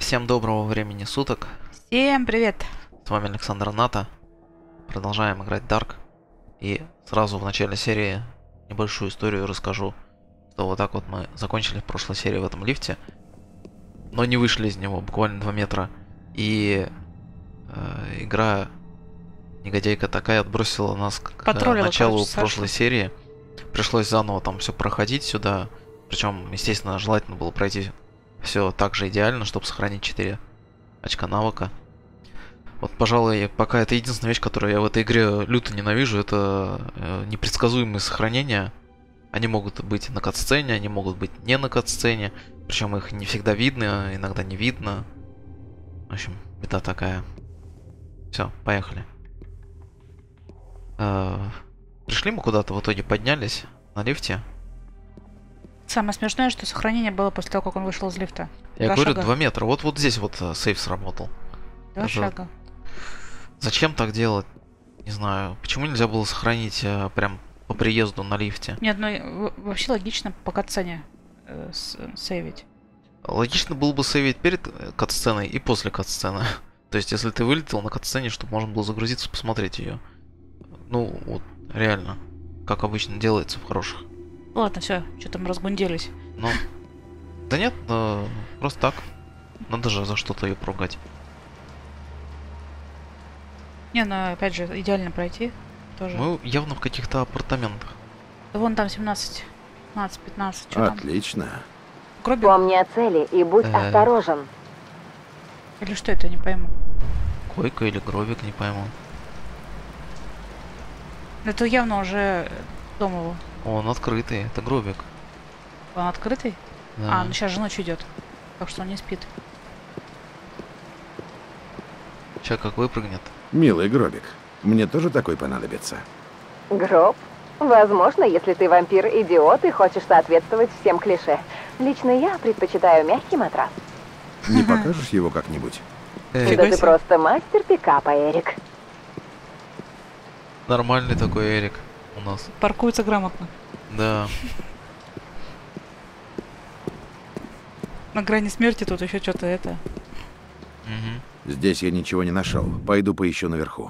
Всем доброго времени суток. Всем привет! С вами Александр Ната. Продолжаем играть Dark. И сразу в начале серии небольшую историю расскажу. Что вот так вот мы закончили в прошлой серии в этом лифте. Но не вышли из него, буквально 2 метра. И игра негодяйка такая отбросила нас к началу прошлой серии. Пришлось заново там все проходить сюда. Причем, естественно, желательно было пройти все так же идеально, чтобы сохранить 4 очка навыка. Вот, пожалуй, пока это единственная вещь, которую я в этой игре люто ненавижу, это непредсказуемые сохранения. Они могут быть на катсцене, они могут быть не на катсцене. Причем их не всегда видно, иногда не видно. В общем, беда такая. Все, поехали. Пришли мы куда-то, в итоге поднялись на лифте. Самое смешное, что сохранение было после того, как он вышел из лифта. Я говорю, 2 метра. Вот здесь вот сейф сработал. 2 шага. Зачем так делать? Не знаю. Почему нельзя было сохранить прям по приезду на лифте? Нет, ну вообще логично по катсцене сейвить. Логично было бы сейвить перед катсценой и после катсцены. То есть, если ты вылетел на катсцене, чтобы можно было загрузиться, посмотреть ее. Ну, вот, реально. Как обычно делается в хороших. Ладно, все, что там разгунделись. Ну, да нет, просто так. Надо же за что-то ее поругать. Не, ну опять же, идеально пройти тоже. Мы явно в каких-то апартаментах. Да вон там 17, 15, 15, что там? Отлично. Гробик? Помни о цели и будь осторожен. Или что это, не пойму. Койка или гробик, не пойму. Это явно уже дом его. Он открытый, это гробик. Он открытый? Да. А, ну сейчас же ночь идет. Так что он не спит. Сейчас как выпрыгнет. Милый гробик. Мне тоже такой понадобится. Гроб? Возможно, если ты вампир-идиот и хочешь соответствовать всем клише. Лично я предпочитаю мягкий матрас. Не покажешь его как-нибудь? Да ты просто мастер пикапа, Эрик. Нормальный такой Эрик у нас. Паркуется грамотно. Да. На грани смерти тут еще что-то это. Угу. Здесь я ничего не нашел. Пойду поищу наверху.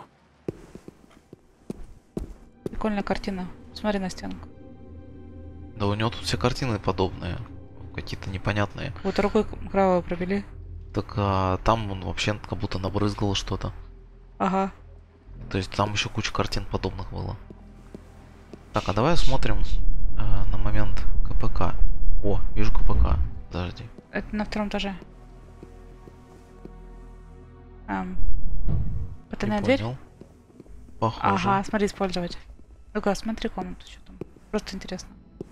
Прикольная картина. Смотри на стенку. Да у него тут все картины подобные. Какие-то непонятные. Вот рукой кровавую провели. Так там он вообще как будто набрызгал что-то. Ага. То есть там еще куча картин подобных было. Так, а давай осмотрим на момент КПК. О, вижу КПК. Подожди. Это на 2-м этаже. Потайная дверь? Понял. Похоже. Ага, смотри, использовать. Ну-ка, смотри комнату, что там. Просто интересно.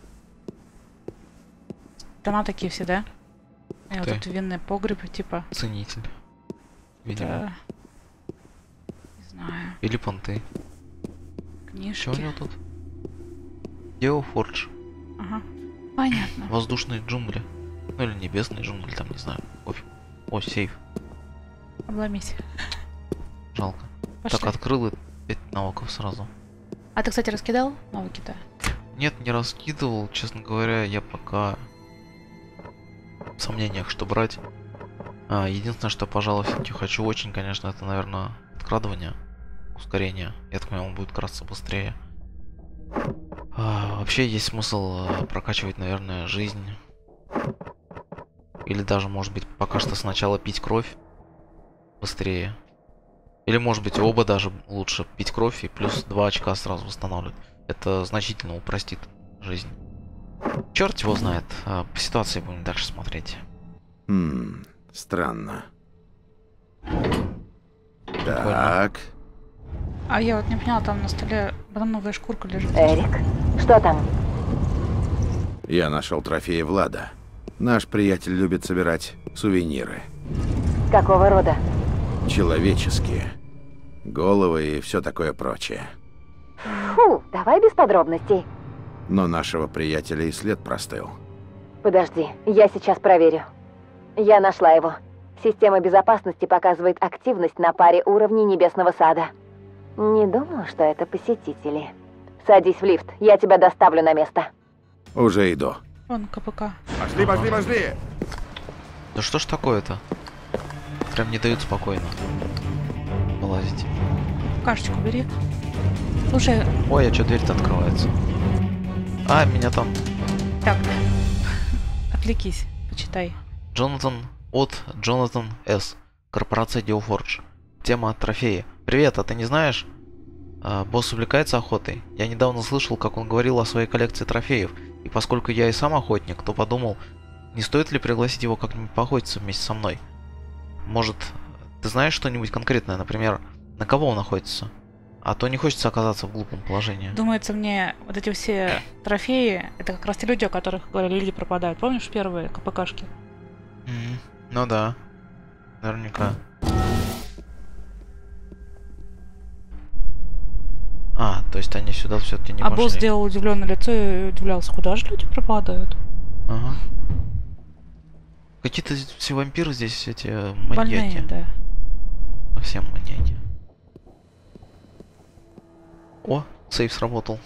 Дома такие все, да? И вот тут винный погреб, типа. Ценитель. Видимо. Да. Не знаю. Или понты. Книжки. Что у него тут? Геофордж. Ага. Понятно. Воздушные джунгли. Ну или небесные джунгли, там не знаю. О, сейф. Обломись. Жалко. Пошли. Так, открыл и 5 навыков сразу. А ты, кстати, раскидал навыки-то? Нет, не раскидывал. Честно говоря, я пока в сомнениях, что брать. Единственное, что, пожалуй, все-таки хочу очень, конечно, это, наверное, открадывание. Ускорение. Я так понимаю, он будет красться быстрее. Вообще есть смысл прокачивать, наверное, жизнь. Или даже, может быть, пока что сначала пить кровь быстрее. Или, может быть, оба даже лучше пить кровь и плюс 2 очка сразу восстанавливать. Это значительно упростит жизнь. Черт его знает. По ситуации будем дальше смотреть. Странно. Так. А я вот не поняла, там на столе банановая шкурка лежит. Эрик, что там? Я нашел трофеи Влада. Наш приятель любит собирать сувениры. Какого рода? Человеческие. Головы и все такое прочее. Фу, давай без подробностей. Но нашего приятеля и след простыл. Подожди, я сейчас проверю. Я нашла его. Система безопасности показывает активность на паре уровней Небесного Сада. Не думаю, что это посетители. Садись в лифт, я тебя доставлю на место. Уже иду. Вон КПК. Пошли, пошли, пошли! Да что ж такое-то? прям не дают спокойно вылазить. Кашечку бери. Слушай, Ой, а что дверь-то открывается? А, меня там. так. Отвлекись, почитай. Джонатан С. Корпорация Geoforge. Тема трофеи. Привет, а ты не знаешь? Босс увлекается охотой. Я недавно слышал, как он говорил о своей коллекции трофеев. И поскольку я и сам охотник, то подумал, не стоит ли пригласить его как-нибудь поохотиться вместе со мной? Может, ты знаешь что-нибудь конкретное, например, на кого он охотится? А то не хочется оказаться в глупом положении. Думается мне, вот эти все трофеи, это как раз те люди, о которых говорили, люди пропадают. Помнишь первые КПКшки? Ну да. Наверняка. А, то есть они сюда все-таки не А пошли. босс сделал удивленное лицо и удивлялся, куда же люди пропадают? Ага. Какие-то все вампиры здесь эти Больные, маньяки. да. Совсем маньяки. О, сейф сработал.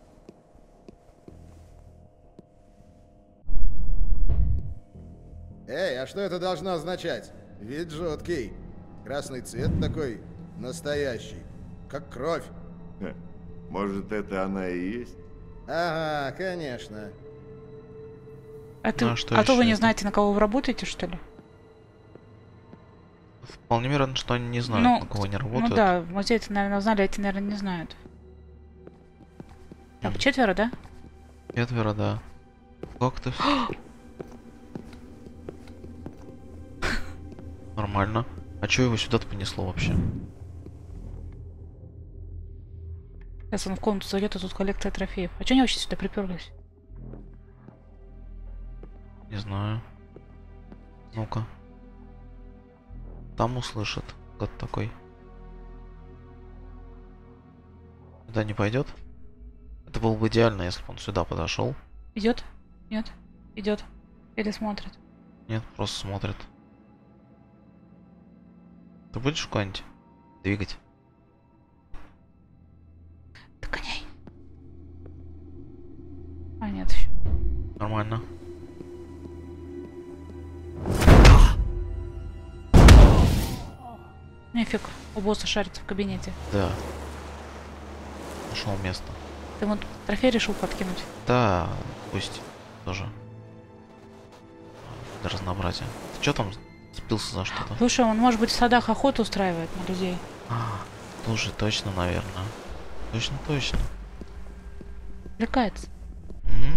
Эй, а что это должно означать? Вид жуткий. Красный цвет такой настоящий. Как кровь. Может, это она и есть? Ага, конечно. А что то вы еще не это? знаете, на кого вы работаете, что ли? Вполне вероятно, что они не знают, Ну, на кого они работают. Ну да, в музее-то, наверное, знали, а эти, наверное, не знают. Так, Мгм. 4, да? Четверо, да. Как ты? Нормально. А чё его сюда-то понесло вообще? Сейчас он в комнату зайдет, а тут коллекция трофеев. А чё они вообще сюда приперлись? Не знаю. Ну-ка. Там услышит. Гад такой. Сюда не пойдет? Это было бы идеально, если бы он сюда подошел. Идет? Нет? Идет. Или смотрит? Нет, просто смотрит. Ты будешь куда-нибудь двигать? Догоняй. А, нет еще. Нормально. Нифиг. У босса шарится в кабинете. Да. Нашел место. Ты вот трофей решил подкинуть? Да, пусть тоже. Для разнообразия. Ты чё там спился за что-то? Слушай, он, может быть, в садах охоту устраивает на людей. Слушай, точно, наверное. Точно. Увлекается. Мгм.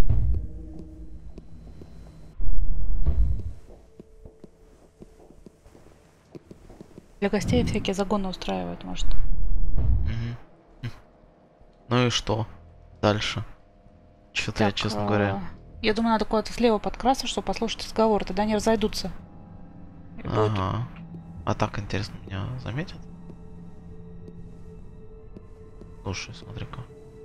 Для гостей всякие загоны устраивают, может. Мгм. Ну и что? Дальше. Что-то я, Так, честно говоря. Я думаю, надо куда-то слева подкрасться, чтобы послушать разговор. Тогда они разойдутся. И будет- Ага. А так интересно, меня заметят? Слушай, смотри-ка.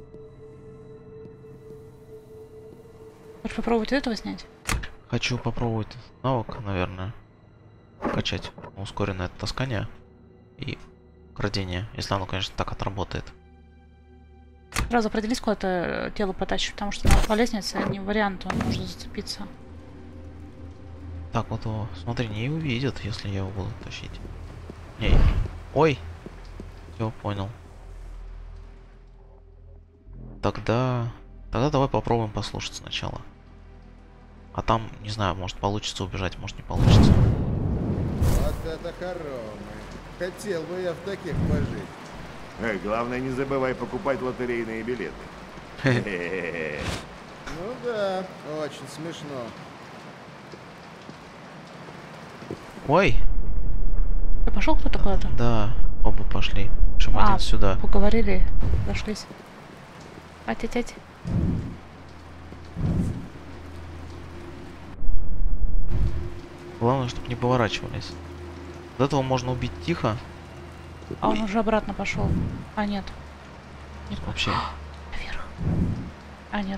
Хочешь попробовать этого снять? Хочу попробовать навык, наверное. Качать ускоренное таскание и крадение, если оно, конечно, так отработает. Сразу определись, куда ты тело потащишь, потому что на по лестнице не вариант, он может зацепиться. Так, вот его, смотри, не увидят, если я его буду тащить. Не. Ой! Все, понял. Тогда давай попробуем послушать сначала. А там, не знаю, может получится убежать, может не получится. Вот это хоромы. Хотел бы я в таких пожить. Главное, не забывай покупать лотерейные билеты. Хе-хе-хе. Ну да, очень смешно. Ой! Пошел кто-то куда-то? Да, оба пошли. Причем один сюда. Поговорили, зашлись. Ать. Главное, чтобы не поворачивались. До этого можно убить тихо. А он уже обратно пошел. А нет. Нет, Вообще. наверх. А нет.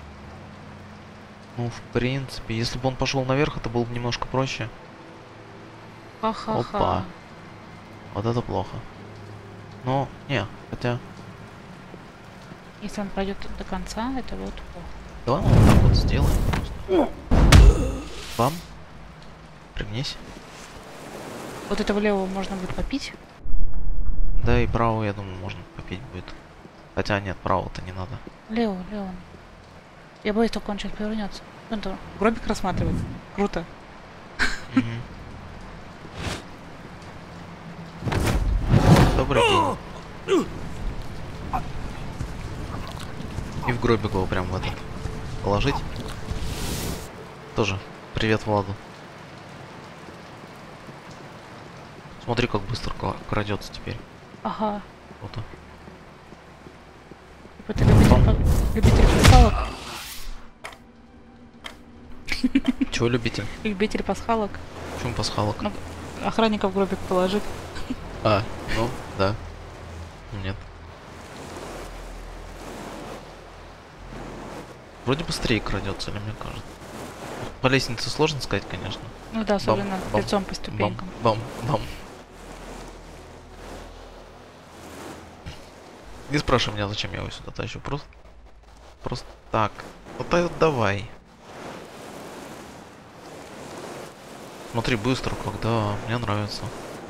Ну, в принципе, если бы он пошел наверх, это было бы немножко проще. Ха-ха-ха. Опа. Вот это плохо. Но, не, хотя... Если он пройдет до конца, это вот плохо. Давай мы вот так вот сделаем просто. Бам. Пригнись. Вот этого левого можно будет попить. Да и правого, я думаю, можно попить будет. Хотя нет, правого-то не надо. Лево. Я боюсь, только он сейчас повернется. Он там гробик рассматривает. Круто. Мгм. Добрый день. И в гробик его прям в этот положить. Тоже привет Владу. Смотри, как быстро крадется теперь. Ага. Круто. Типа ты любитель пасхалок? Чего любитель? Любитель пасхалок? Почему пасхалок? Ну, охранника в гробик положить. А, ну, да. Нет. Вроде быстрее крадется, или мне кажется. По лестнице сложно сказать, конечно. Ну да, особенно Бам, лицом по ступенькам. Бам. Не спрашивай меня, зачем я его сюда тащу. Просто так. Вот давай. Смотри, быстро, когда мне нравится.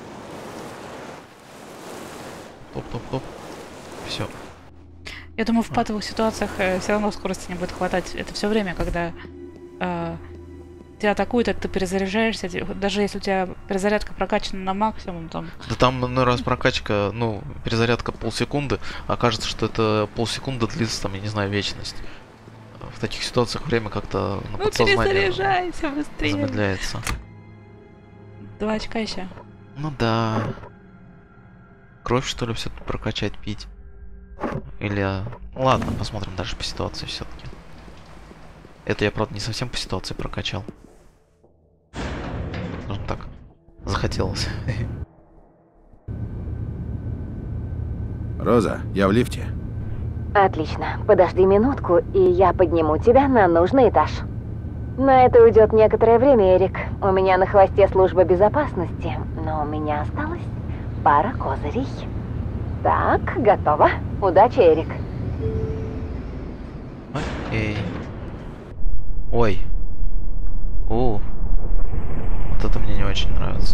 Топ. Все. Я думаю, в патовых ситуациях все равно скорости не будет хватать. Это все время, когда тебя атакуют, а ты перезаряжаешься. Даже если у тебя перезарядка прокачана на максимум, там. Да там иной раз прокачка, ну, перезарядка полсекунды, а кажется, что это полсекунды длится, там, я не знаю, вечность. В таких ситуациях время как-то на подсознание перезаряжайся быстрее. замедляется. 2 очка еще. Ну да. Кровь, что ли, все-таки прокачать, пить? Или... Ладно, посмотрим дальше по ситуации все-таки. Это я, правда, не совсем по ситуации прокачал. Скажем так. Захотелось. Роза, я в лифте. Отлично. Подожди минутку, и я подниму тебя на нужный этаж. На это уйдет некоторое время, Эрик. У меня на хвосте служба безопасности, но у меня осталось пара козырей. Так, готово. Удачи, Эрик. Окей. Ой. О. Вот это мне не очень нравится.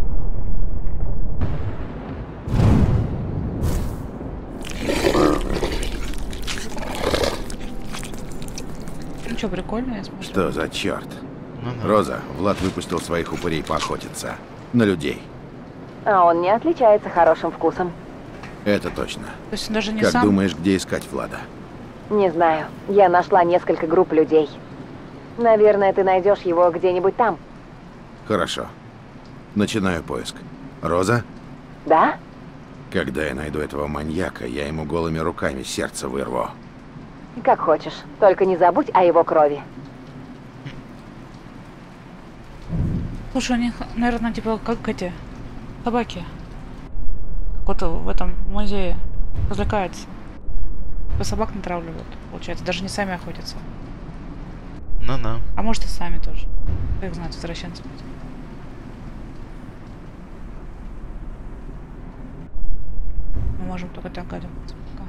Ну что, прикольно, я смотрю. Что за черт? Ну да. Роза, Влад выпустил своих упырей поохотиться. На людей. А он не отличается хорошим вкусом. Это точно. То есть он даже не Как сам. думаешь, где искать Влада? Не знаю. Я нашла несколько групп людей. Наверное, ты найдешь его где-нибудь там. Хорошо. Начинаю поиск. Роза? Да? Когда я найду этого маньяка, я ему голыми руками сердце вырву. Как хочешь. Только не забудь о его крови. Слушай, у них, наверное, типа как эти собаки. Как вот в этом музее развлекаются. Типа собак натравливают, получается. Даже не сами охотятся. Ну-ну. А может и сами тоже. Как знать, возвращенцы быть. Мы можем только так гадиться.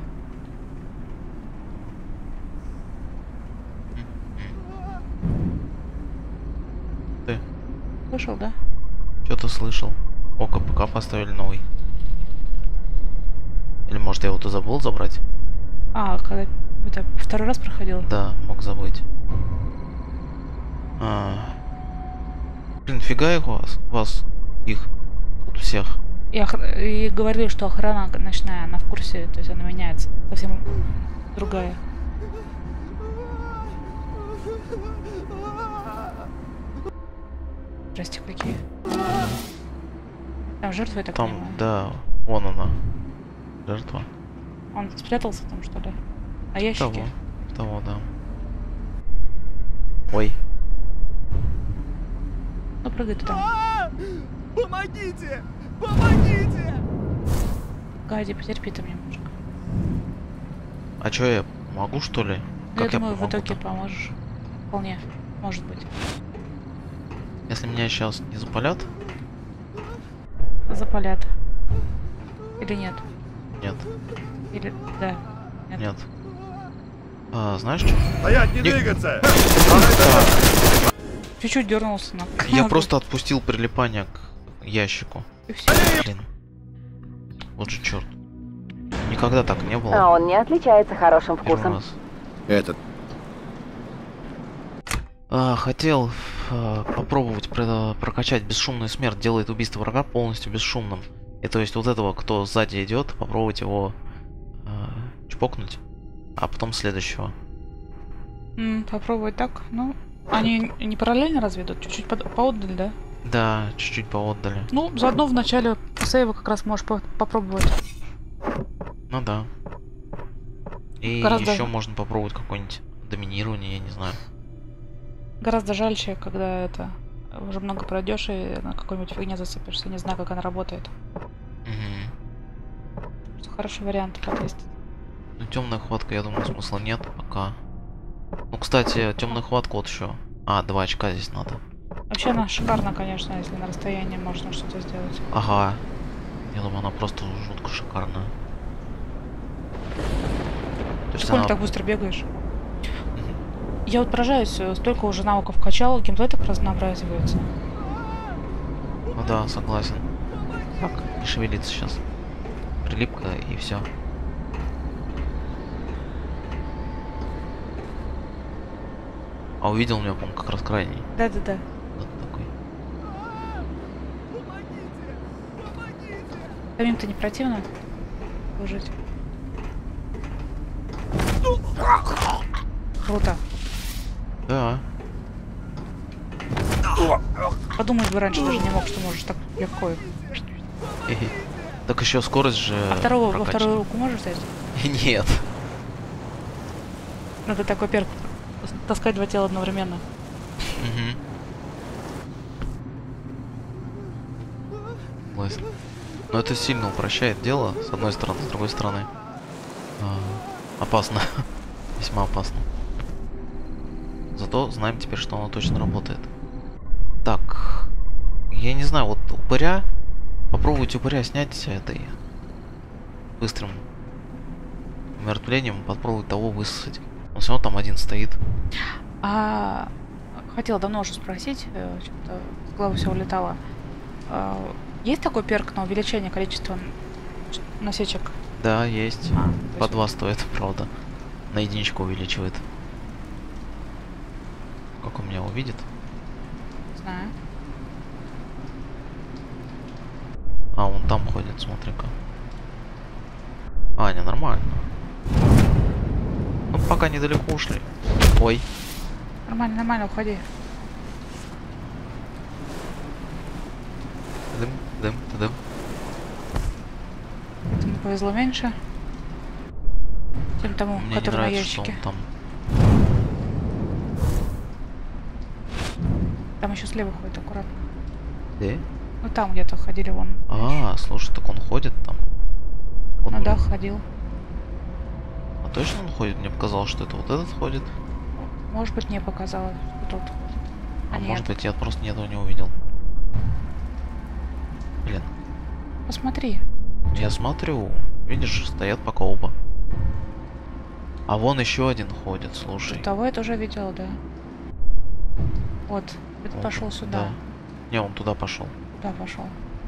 Ты Слышал, да? что-то слышал? О, КПК поставили новый. Или может я его-то забыл забрать? А, когда это второй раз проходил? Да, мог забыть. Блин, фига их вас, их тут всех. И говорили, что охрана ночная, она в курсе, то есть она меняется. Совсем другая. Здрасте, какие. Там жертвы, я так Там, понимаю. да, вон она. Жертва. Он спрятался там, что ли? А ящики? Того, да. Ой. Ну, прыгай туда. Помогите! Помогите! Гади, потерпи ты мне, мужик. А чё, я могу, что ли? Я думаю, в помогу-то? итоге поможешь. Вполне. Может быть. Если меня сейчас не запалят? Запалят. Или нет? Нет. Или... Да. Нет. Знаешь что? Стоять, не Не- двигаться! Чуть-чуть дернулся, но... Я просто отпустил прилипание к ящику. И все. Блин. Вот же черт. Никогда так не было. А он не отличается хорошим Первый вкусом. раз. Этот Хотел попробовать прокачать бесшумную смерть. Делает убийство врага полностью бесшумным. И то есть вот этого, кто сзади идет, попробовать его чпокнуть, а потом следующего. Попробовать так. Ну, они не параллельно разве идут? Чуть-чуть поотдаль, да? Да, чуть-чуть поотдали. Ну, заодно в начале сейва как раз можешь попробовать. Ну да. И Гораздо- еще можно попробовать какое-нибудь доминирование, я не знаю. Гораздо жальче, когда это уже много пройдешь и на какой-нибудь фигне зацепишься. Не знаю, как она работает. Угу. Хороший вариант потестить. Ну, темная хватка, я думаю, смысла нет пока. Ну, кстати, темную хватку вот еще. 2 очка здесь надо. Вообще она шикарна, конечно, если на расстоянии можно что-то сделать. Ага. Я думаю, она просто жутко шикарная. То есть Сколько она... так быстро бегаешь? Я вот поражаюсь, столько уже навыков качал, геймплей так разнообразивается. Ну да, согласен. Так, не шевелиться сейчас. Прилипка и все. А увидел меня, по-моему, как раз крайний. Да-да-да. Вот такой. Самим-то не противно служить. Круто. Да. Подумать бы раньше даже не мог, что можешь так легко. Хе-хе. Так еще скорость же. А второго, во прокачана. вторую руку можешь взять? Нет. Надо такой перк таскать 2 тела одновременно. Угу. Согласен. Но это сильно упрощает дело, с одной стороны, с другой стороны. Опасно. Весьма опасно. Зато знаем теперь, что оно точно работает. Так. Я не знаю, вот упыря. Попробуйте упыря снять этой быстрым умертвлением, попробовать того высосать. Он все равно там один стоит. Хотела давно уже спросить, что-то в голову все улетало. Есть такой перк на увеличение количества насечек? Да, есть. То По есть 2 стоит, правда. На единичку увеличивает. Как он меня увидит? не знаю. Он там ходит, смотри-ка. Не, нормально. Ну, пока недалеко ушли. Ой. Нормально, нормально, уходи. Дым, дым, дым. Ему повезло меньше, чем тому, Мне не который на нравится, что ящике. он там. Там еще слева ходит, аккуратно. Где? Ну там где-то ходили вон. Слушай, так он ходит там. Он Ну да, вроде- ходил. А точно он ходит? Мне показалось, что это вот этот ходит. Может быть, мне показалось, что тут. А нет. может быть, я просто ни этого не увидел. Блин. Посмотри. Я смотрю. Видишь, стоят пока оба. А вон еще один ходит, слушай. Того я тоже видела, да. Вот, это Вот, пошел сюда. да. Не, он туда пошел. Да, пошел.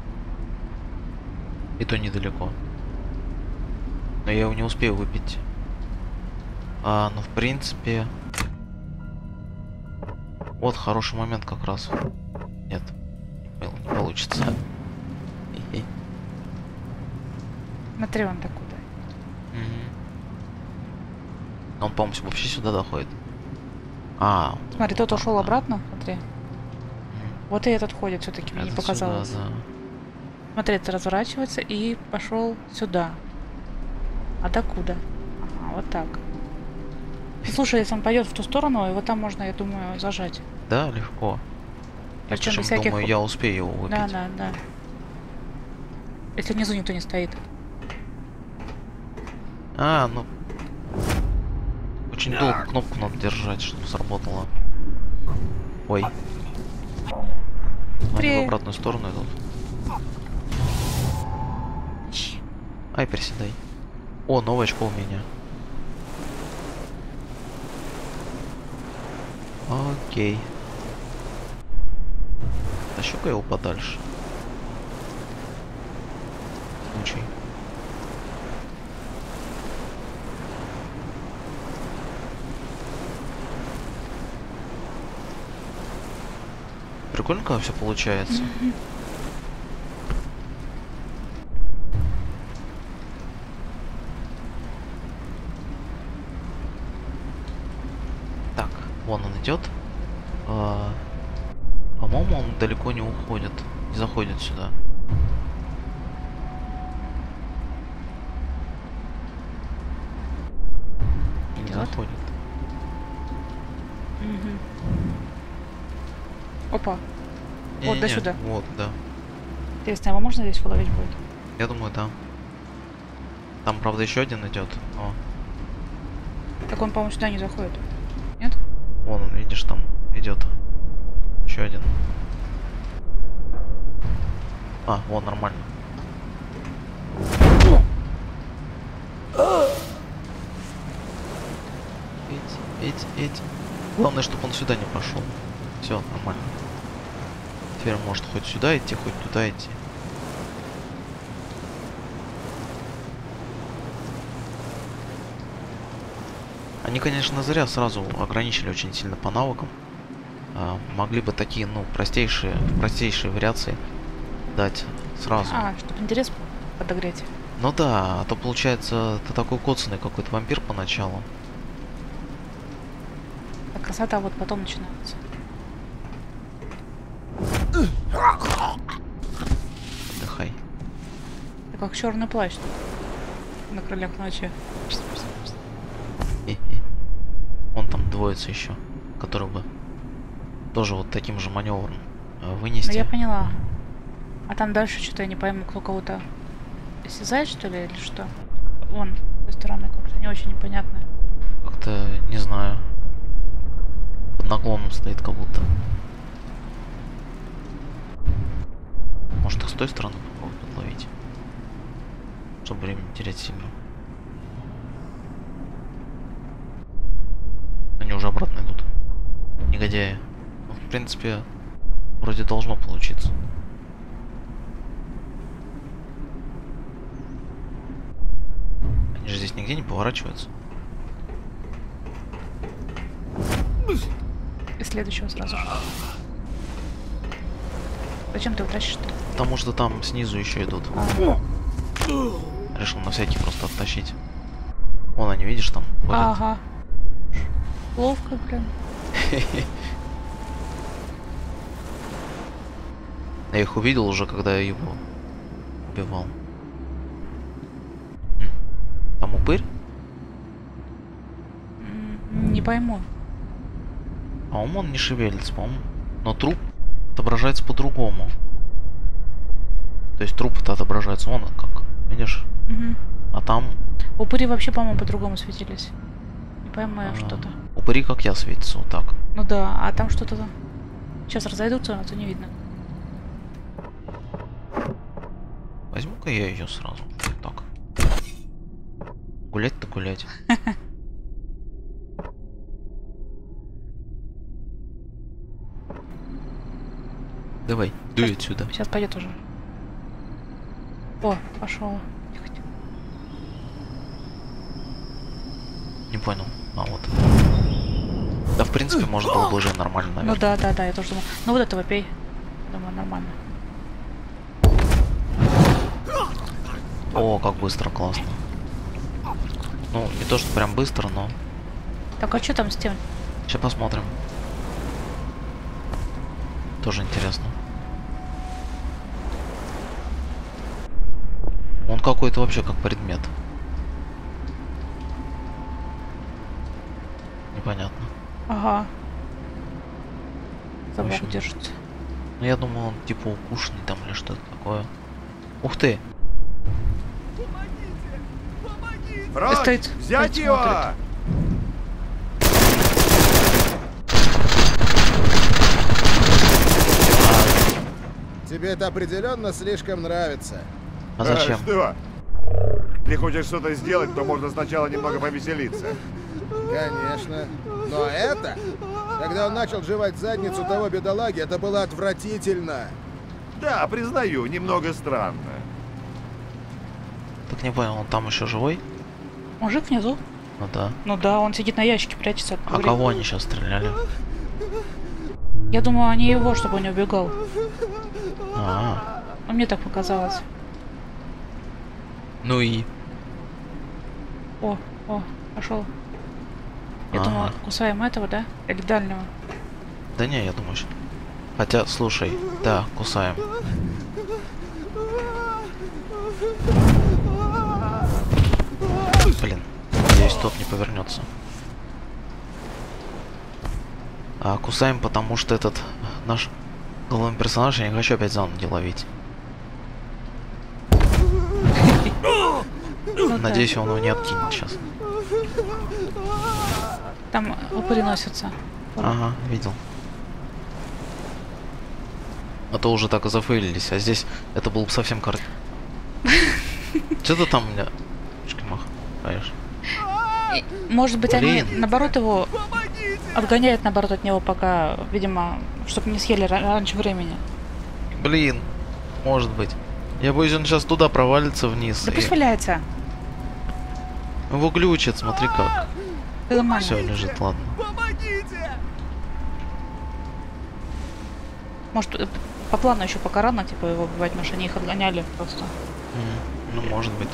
И то недалеко. Но я его не успею выпить. Ну, в принципе... Вот хороший момент как раз. Нет, не получится. Хе-хе. Смотри, он так куда. Мгм. Он, по-моему, вообще сюда доходит. Смотри, тот ушел да. обратно, смотри. Мгм. Вот и этот ходит, все-таки мне не Этот показалось. сюда, да. Смотри, это разворачивается и пошел сюда. А докуда? Ага, вот так. Ну, слушай, если он пойдет в ту сторону, его там можно, я думаю, зажать. Да, легко. Я Причем без причем всяких- думаю, я успею его выпить. Да, да, да. Если внизу никто не стоит. Ну... Очень долго кнопку надо держать, чтобы сработало. Ой. Они в обратную сторону идут. Приседай. О, новое очко у меня. Окей. Тащу-ка его подальше. случай. Прикольно, когда все получается. Так, вон он идет. По-моему, он далеко не уходит, не заходит сюда. Не заходит. Опа. Вот, Не-не-не, до сюда. Вот, да. Интересно, его можно здесь выловить будет? Я думаю, да. Там, правда, еще один идет. О, Так он, по-моему, сюда не заходит. Нет? вон он, видишь, там идет. Еще один. А, вон, нормально. Эти. Главное, чтобы он сюда не пошел. Все, нормально. Теперь он может хоть сюда идти, хоть туда идти. Они, конечно, зря сразу ограничили очень сильно по навыкам. Могли бы такие, ну, простейшие вариации дать сразу. Чтобы интерес подогреть. Ну да, а то получается ты такой коцанный какой-то вампир поначалу. А красота вот потом начинается. Отдыхай. Это как черный плащ тут. На крыльях ночи. Вон там двоится еще, который бы тоже вот таким же маневром вынести. Ну я поняла. А там дальше что-то я не пойму, кто кого-то истязает, что ли, или что? Вон, с той стороны как-то не очень непонятно. Как-то, не знаю. Под наклоном стоит как будто. Может их с той стороны попробовать подловить? Чтобы время не терять сильно. Они уже обратно идут. Негодяи. Ну, в принципе, вроде должно получиться. Они же здесь нигде не поворачиваются. И следующего сразу. Зачем ты утащишь-то? Потому что там снизу еще идут. Решил на всякий просто оттащить. Вон они, видишь, там ходят. Ага. Ловко, блин. Я их увидел уже, когда я его убивал. Там упырь? Не пойму. По-моему, он не шевелится, по-моему. Но труп отображается по-другому. То есть труп-то отображается вон как. Видишь? А там... Упыри вообще, по-моему, по-другому светились. Не пойму я что-то. Упыри как я светится, вот так. Ну да, а там что-то... Сейчас разойдутся, но то не видно. Возьму-ка я ее сразу. Вот так. Гулять-то гулять. Давай, дуй отсюда. Сейчас пойдет уже. О, пошел. Не понял. А вот. Да, в принципе, можно было бы уже нормально, наверное. Ну да, я тоже думал. Ну вот этого пей. Думаю, нормально. О, как быстро, классно. Ну, не то, что прям быстро, но... Так, а что там с тем? Сейчас посмотрим. Тоже интересно. Он какой-то вообще как предмет. Непонятно. Ага. За В бок общем, держится. Ну, я думаю, он типа укушенный там или что-то такое. Ух ты! Фронт! Стоит, Взять стоит, его! смотрит. Тебе это определенно слишком нравится. А зачем? Что? Если хочешь что-то сделать, то можно сначала немного повеселиться. Конечно. Но это... Когда он начал жевать задницу того бедолаги, это было отвратительно. Да, признаю, немного странно. так не понял, он там еще живой? Мужик внизу? Ну да. Ну да, он сидит на ящике, прячется. А кого они сейчас стреляли? Я думаю, они его, чтобы он не убегал. А, Ну, мне так показалось. ну и. О, пошел. Я Ага. думаю, кусаем этого, да? Или дальнего? Да не, я думаю, что... Хотя, слушай, да, кусаем. Блин, надеюсь, тот не повернется. А кусаем, потому что этот наш главный персонаж, я не хочу опять за ноги ловить. Ну, Надеюсь, он его не откинет сейчас. да. Там упыри носятся. Ага, видел. А то уже так и зафейлились, а здесь это было бы совсем карт. Что ты там у меня махаешь? Может быть, они, Блин. наоборот, его отгоняют, наоборот, от него, пока, видимо, чтобы не съели раньше времени. Блин, может быть. Я боюсь, он сейчас туда провалится вниз. Да пусть валяется. Его глючит, смотри как. Ты нормально. Все, лежит, ладно. Может, по плану еще пока рано, типа, его убивать, потому что они их отгоняли просто. Ну, может быть.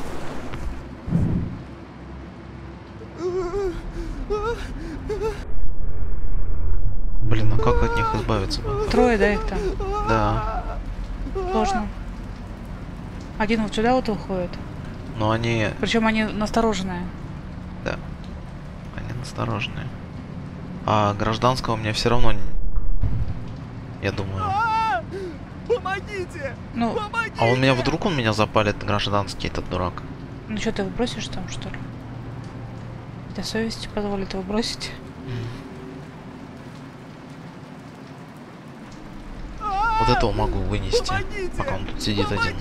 Блин, а как от них избавиться? Трое, да, их там? Да. Сложно. Один вот сюда вот уходит. Но они... Причем они настороженные. Да. Они настороженные. А гражданского мне все равно... Я думаю... Ну, А он меня вдруг он меня запалит, гражданский, этот дурак. ну что, ты его бросишь там, что ли? Да совесть позволит его бросить. Вот этого могу вынести, пока он тут сидит один.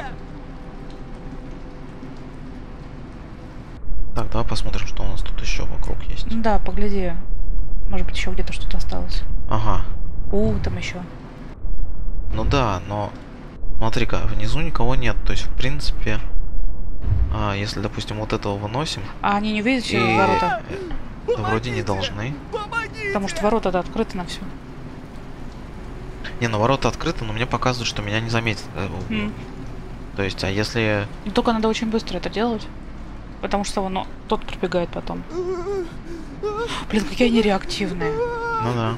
Так, давай посмотрим, что у нас тут еще вокруг есть. Ну да, погляди. Может быть, еще где-то что-то осталось. Ага. Там еще. Ну да, но... Смотри-ка, внизу никого нет. То есть, в принципе... если, допустим, вот этого выносим... А они не видят И... все ворота? Да, вроде не должны. Потому что ворота-то открыты на все. Не, ну ворота открыты, но мне показывают, что меня не заметят, когда его убьют. То есть, а если... И только надо очень быстро это делать. Потому что ну, тот прибегает потом. Блин, какие они реактивные. Ну да.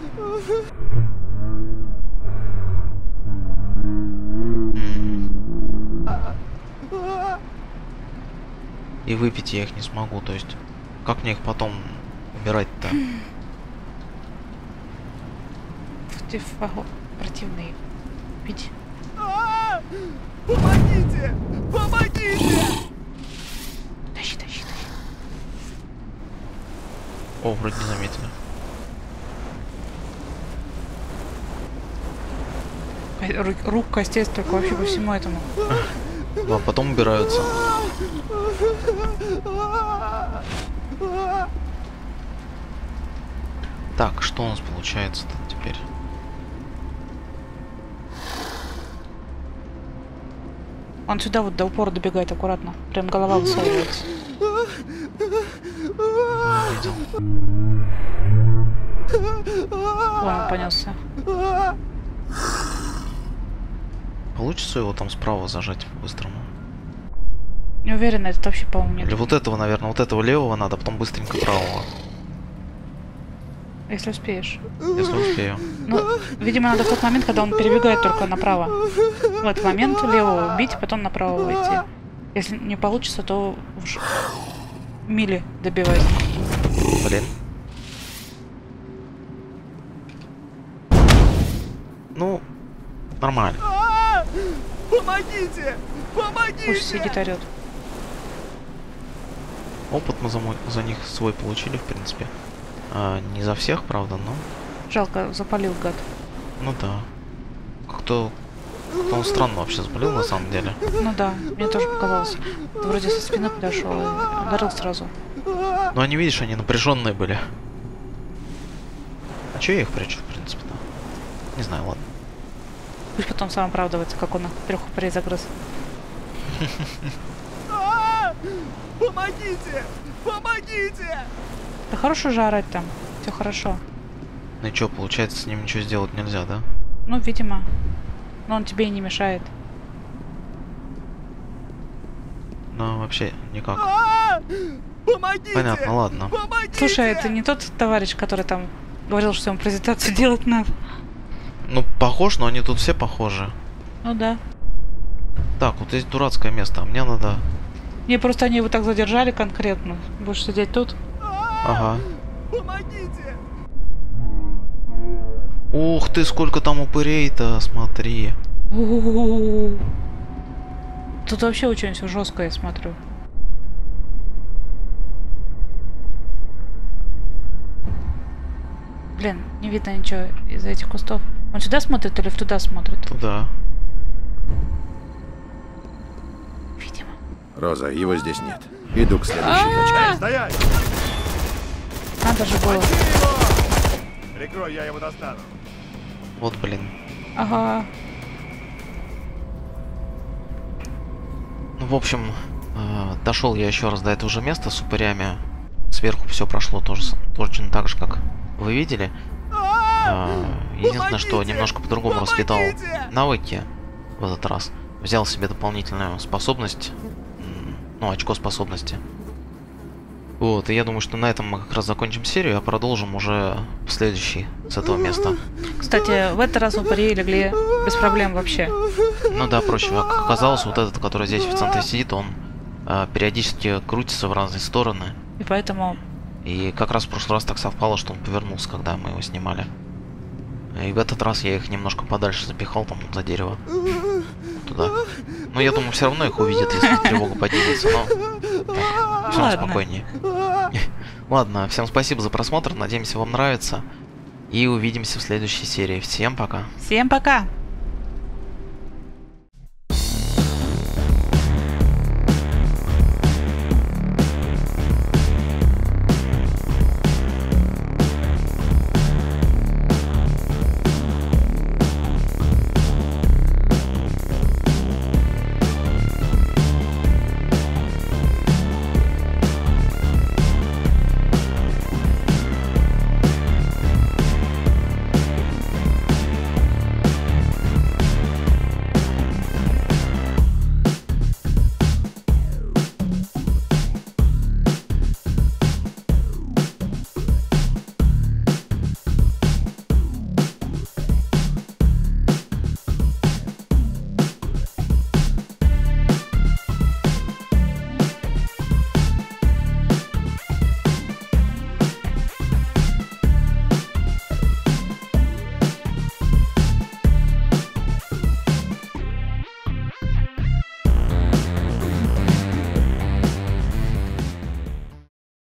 И выпить я их не смогу, то есть... Как мне их потом убирать-то? Противные. Пить. Помогите! Помогите! Тащи. О, вроде не заметили. Рук, костей столько вообще по всему этому. А потом убираются. Так, что у нас получается-то теперь? Он сюда вот до упора добегает аккуратно. Прям голова высовывается. Видел. Вон он понесся. Получится его там справа зажать по-быстрому? Не уверена, это вообще, по-моему, нет. Или вот этого, наверное, вот этого левого надо, потом быстренько правого. Если успеешь. Если успею. Ну, видимо, надо в тот момент, когда он перебегает только направо. В этот момент левого убить, потом направо войти. Если не получится, то в мили добивай. Блин. Ну, нормально. Помогите! Помогите! Пусть сидит, орет. Опыт мы за них свой получили, в принципе. Не за всех, правда, но... Жалко, запалил гад. Ну да. Как-то он странно вообще запалил, на самом деле. Ну да, мне тоже показалось. Ты вроде со спины подошел и ударил сразу. Но они, видишь, они напряженные были. А че я их прячу, в принципе-то? Не знаю, ладно. Пусть потом сам оправдывается, как он их 3 упырей загрыз. Помогите! Помогите! Да хорошо же орать там. Все хорошо. Ну и что, получается, с ним ничего сделать нельзя, да? Ну, видимо. Но он тебе и не мешает. Ну, вообще никак. Помогите! Понятно, ладно. Помогите! Слушай, это не тот товарищ, который там говорил, что ему презентацию делать надо? Ну, похож, но они тут все похожи. Ну да. Так, вот здесь дурацкое место, а мне надо... Не, просто они его так задержали конкретно. Будешь сидеть тут? Ага. Помогите! Ух ты, сколько там упырей-то, смотри. У-у-у-у. Тут вообще очень все жестко, я смотрю. Блин, не видно ничего из-за этих кустов. Он сюда смотрит или в туда смотрит? Туда. Видимо. Роза, его здесь нет. Иду к следующей точке. Стоять! Надо же было. Мочи его! Прикрой, я его достану. Вот, блин. Ага. Ну, в общем, дошел я еще раз до этого же места с упырями. Сверху все прошло точно так же, как вы видели. Единственное, что немножко по-другому раскидал навыки в этот раз. Взял себе дополнительную способность, ну, очко способности. Вот, и я думаю, что на этом мы как раз закончим серию, а продолжим уже в следующий с этого места. Кстати, в этот раз упыри легли без проблем вообще. Ну да, проще. Как оказалось, вот этот, который здесь в центре сидит, он периодически крутится в разные стороны. И поэтому... И как раз в прошлый раз так совпало, что он повернулся, когда мы его снимали. И в этот раз я их немножко подальше запихал, там, за дерево. Туда. Но я думаю, все равно их увидят, если тревога поднимется, но... Все Ладно. спокойнее. Ладно, всем спасибо за просмотр, надеемся, вам нравится. И увидимся в следующей серии. Всем пока. Всем пока!